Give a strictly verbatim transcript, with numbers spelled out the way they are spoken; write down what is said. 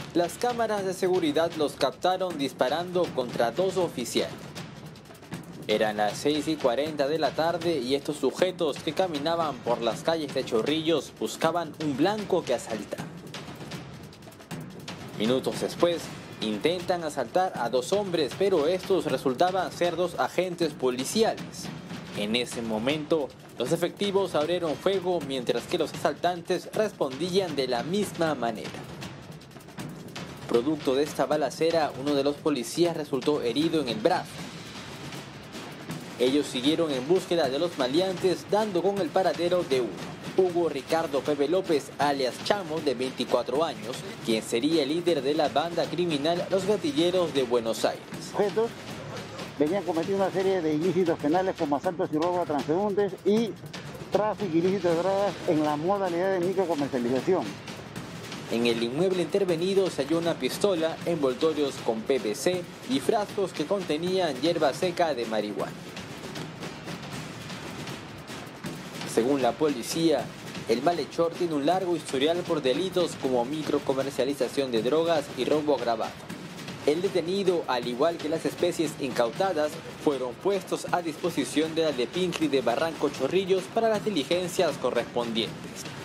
Las cámaras de seguridad los captaron disparando contra dos oficiales. Eran las seis y cuarenta de la tarde y estos sujetos que caminaban por las calles de Chorrillos buscaban un blanco que asaltar. Minutos después, intentan asaltar a dos hombres, pero estos resultaban ser dos agentes policiales. En ese momento, los efectivos abrieron fuego mientras que los asaltantes respondían de la misma manera. Producto de esta balacera, uno de los policías resultó herido en el brazo. Ellos siguieron en búsqueda de los maleantes, dando con el paradero de uno, Hugo Ricardo Pepe López, alias Chamo, de veinticuatro años, quien sería el líder de la banda criminal Los Gatilleros de Buenos Aires. Sujetos venían cometiendo una serie de ilícitos penales como asaltos y robo a transeúntes y tráfico ilícito de drogas en la modalidad de microcomercialización. En el inmueble intervenido se halló una pistola, envoltorios con P V C y frascos que contenían hierba seca de marihuana. Según la policía, el malhechor tiene un largo historial por delitos como microcomercialización de drogas y robo agravado. El detenido, al igual que las especies incautadas, fueron puestos a disposición de la D E P I N C R I de Barranco Chorrillos para las diligencias correspondientes.